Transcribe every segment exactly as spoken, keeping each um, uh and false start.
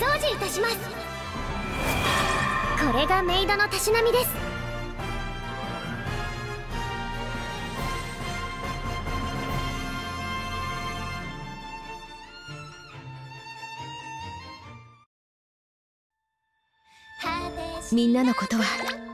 掃除いたします。これがメイドのたしなみです。 みんなのことは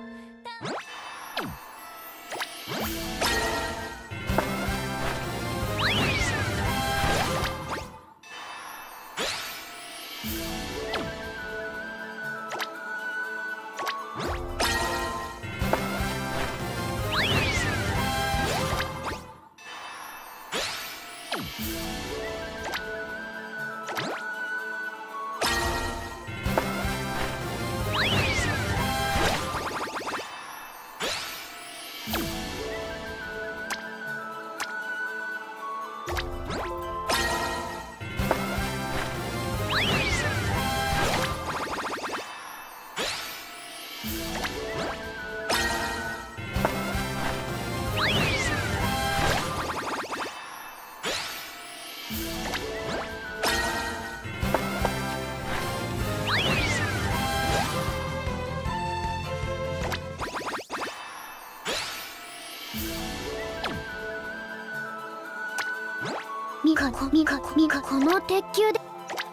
ミカコミカコミカこの鉄球で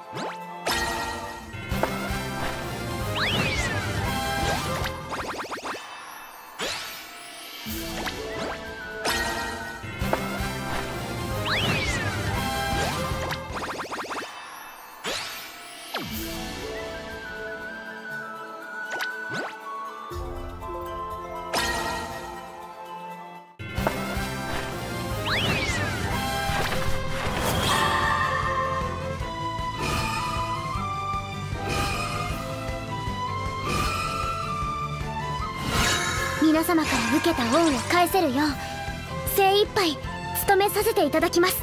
皆様から受けた恩を返せるよう精一杯務めさせていただきます。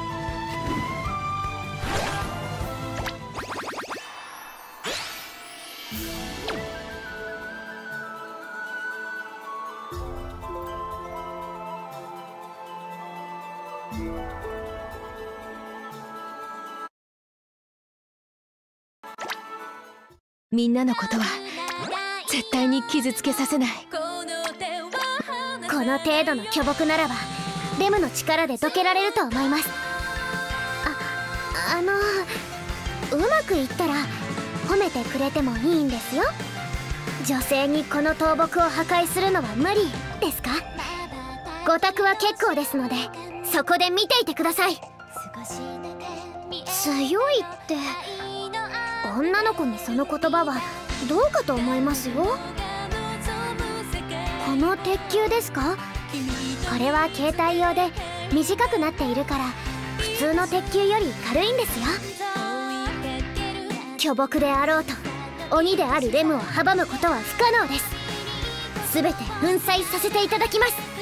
みんなのことは絶対に傷つけさせない。 この程度の巨木ならばレムの力でどけられると思います。あ、あのうまくいったら褒めてくれてもいいんですよ。女性にこの倒木を破壊するのは無理ですか？ご託は結構ですのでそこで見ていてください。強いって女の子にその言葉はどうかと思いますよ。この鉄球ですか？これは携帯用で短くなっているから普通の鉄球より軽いんですよ。巨木であろうと鬼であるレムを阻むことは不可能です。全て粉砕させていただきます。